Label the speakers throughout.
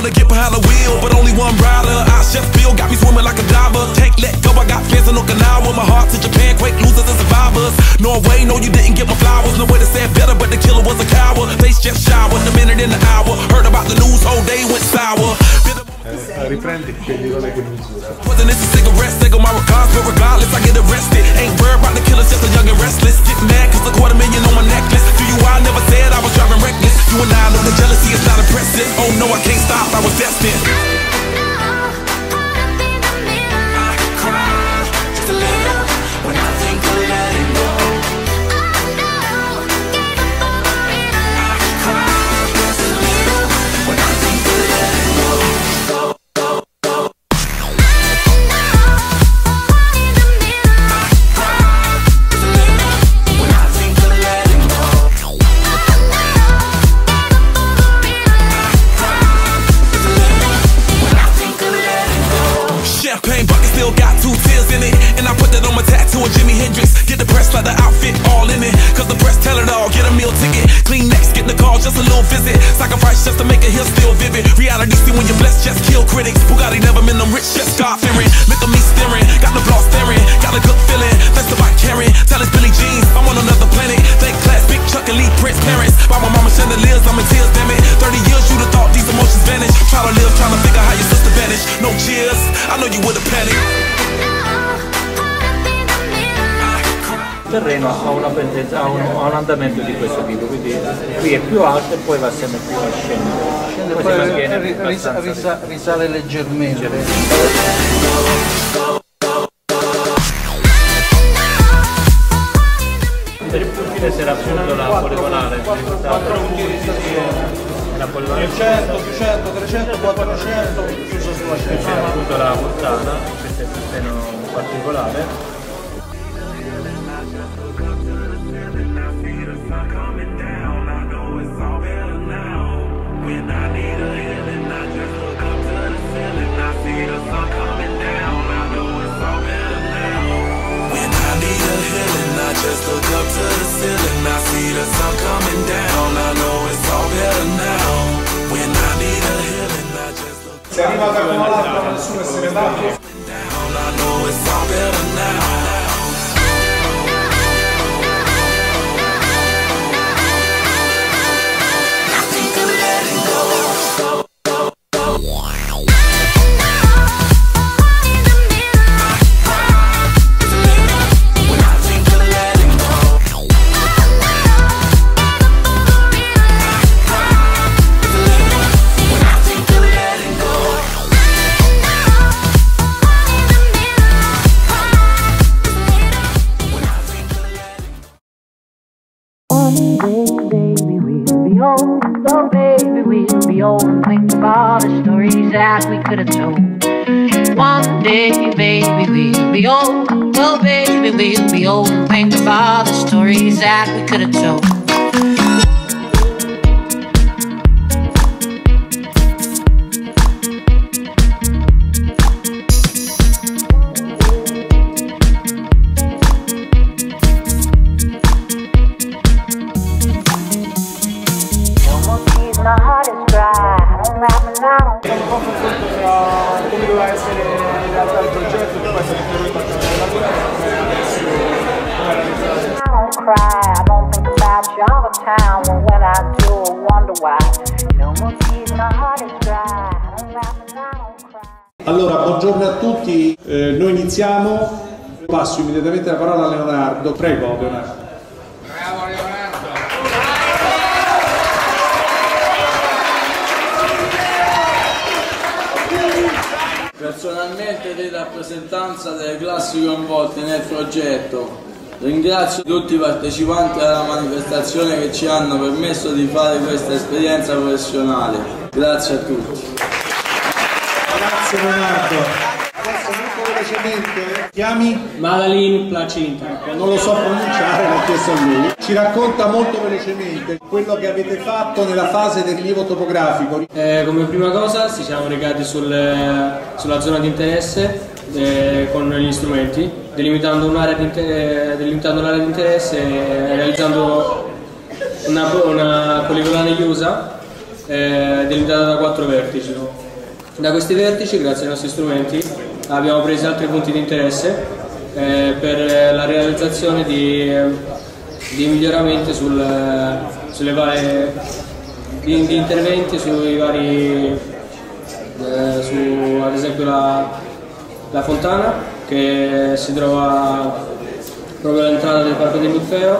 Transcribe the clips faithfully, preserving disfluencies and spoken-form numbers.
Speaker 1: wanna get behind the wheel, but only one rider. I chef feel got me swimming like a diver. Can't let go, I got fans in Okinawa. My heart to Japan, quake losers and survivors. Norway, no you didn't get my flowers. No way to say it better, but the killer was a coward. Face just showered, a minute in the hour. Heard about the news, whole day went sour.
Speaker 2: Eh, riprendi il pedicone che misura.
Speaker 1: Wasn't this a cigarette, stick on my regards, but regardless I get arrested. Ain't worried about the killers, just a young and restless. Get mad cause a quarter million on my necklace. To you I never said I was driving reckless. You and I know the jealousy is not impressive. Oh no, I can't stop, I was destined. Still got two tears in it, and I put that on my tattoo of Jimi Hendrix. Get the press like the outfit all in it, cause the press tell it all. Get a meal ticket, clean next, get the call, just a little visit. Sacrifice just to make a hill still vivid. Reality see when you're blessed, just kill critics. Bugatti never been them rich, just God fearing. Look at me staring, got the block staring. Got a good feeling, that's the bike carrying. Tell us Billie Jean, I'm on another planet. Thank class, big Chuck and Lee Prince parents. By my mama chandeliers, I'm in tears, damn it. Thirty years you'd have thought these emotions vanish. Try to live, trying to figure how your sister vanished. No cheers, I know you would've panicked.
Speaker 3: Il terreno ha, una pendenza, ha, un, ha un andamento di questo tipo, quindi qui è più alto e poi va sempre più a scendere. Scende poi, poi
Speaker 4: ri, ris, ris, risale leggermente.
Speaker 3: Per il profilo si era appunto la poligonale,
Speaker 4: quattro punti
Speaker 3: la poligonale
Speaker 4: cento, duecento, trecento, quattrocento, chiuso sulla
Speaker 3: c'era
Speaker 4: scena.
Speaker 3: appunto la montana, questo è il terreno particolare.
Speaker 1: Just look up to the ceiling, I see the sun coming down. I know it's all better now. When I need a healing, I just look up.
Speaker 2: Se arrivate a Comalacqua nessuno se ne va.
Speaker 1: Down, I know it's all better now.
Speaker 5: So baby, we'll be old and think about the stories that we could have told. One day, baby, we'll be old. So baby, we'll be old and think about the stories that we could have told. My heart is dry, I don't rap and I don't
Speaker 2: È un confronto tra come doveva essere in realtà il progetto e poi è stato rifatto nella lavoro e adesso come realizzato.
Speaker 5: I don't cry, I don't think about you all the time. Well, when I do, I wonder why. No more tears, my heart is dry. I don't rap and I don't cry.
Speaker 2: Allora, buongiorno a tutti, eh, noi iniziamo. Passo immediatamente la parola a Leonardo. Prego, Leonardo.
Speaker 6: Bravo Leonardo.
Speaker 4: Personalmente di rappresentanza delle classi coinvolte nel progetto ringrazio tutti i partecipanti alla manifestazione che ci hanno permesso di fare questa esperienza professionale. Grazie a tutti.
Speaker 2: Grazie Leonardo. Adesso molto velocemente, chiami?
Speaker 3: Madeline Placinta.
Speaker 2: Non lo so pronunciare, l'ho chiesto a lui. Ci racconta molto velocemente quello che avete fatto nella fase del rilievo topografico.
Speaker 3: Eh, come prima cosa ci siamo recati sul, sulla zona di interesse eh, con gli strumenti, delimitando un'area di, delimitando l'area di interesse e realizzando una, una poligonale chiusa eh, delimitata da quattro vertici. Da questi vertici, grazie ai nostri strumenti, abbiamo preso altri punti di interesse eh, per la realizzazione di, di miglioramenti sul, sulle varie di, di interventi sui vari eh, su ad esempio la, la fontana che si trova proprio all'entrata del Parco del Ninfeo,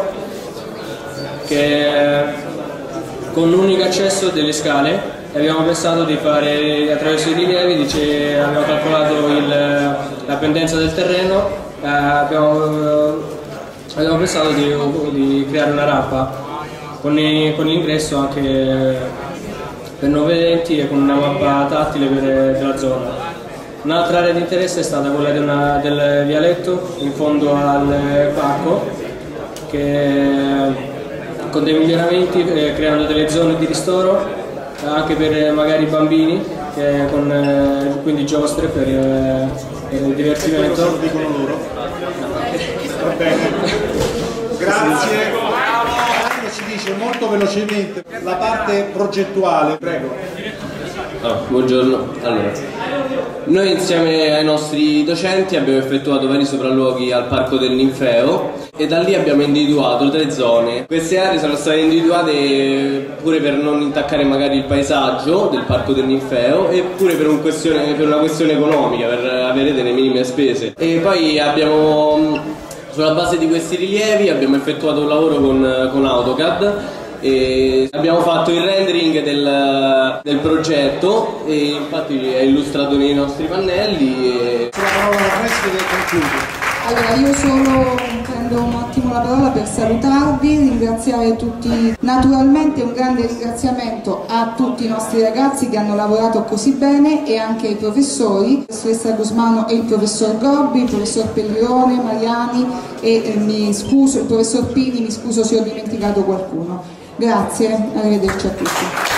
Speaker 3: che con un unico accesso delle scale abbiamo pensato di fare attraverso i rilievi, dice, abbiamo calcolato il, la pendenza del terreno, eh, abbiamo, abbiamo pensato di, di creare una rampa con, con l'ingresso anche per non vedenti e con una mappa tattile per, per la zona. Un'altra area di interesse è stata quella di una, del vialetto in fondo al parco, che con dei miglioramenti eh, creando delle zone di ristoro anche per magari i bambini, che con, eh, quindi giostre per, eh, per il divertimento.
Speaker 2: Lo dicono loro. Va bene. Grazie.
Speaker 6: Ci dice molto velocemente la parte progettuale, prego.
Speaker 7: Oh, buongiorno. Allora, noi insieme ai nostri docenti abbiamo effettuato vari sopralluoghi al Parco del Ninfeo e da lì abbiamo individuato tre zone. Queste aree sono state individuate pure per non intaccare magari il paesaggio del Parco del Ninfeo e pure per, un questione, per una questione economica, per avere delle minime spese. E poi abbiamo, sulla base di questi rilievi, abbiamo effettuato un lavoro con, con AutoCAD e abbiamo fatto il rendering del, del progetto e infatti è illustrato nei nostri pannelli. E...
Speaker 6: La parola al resto del concludo.
Speaker 8: Allora, io solo prendo un attimo la parola per salutarvi, ringraziare tutti, naturalmente un grande ringraziamento a tutti i nostri ragazzi che hanno lavorato così bene e anche ai professori, la professoressa Gusmano e il professor Gobbi, il professor Pellione, Mariani e eh, mi scuso, il professor Pini, mi scuso se ho dimenticato qualcuno. Grazie, arrivederci a tutti.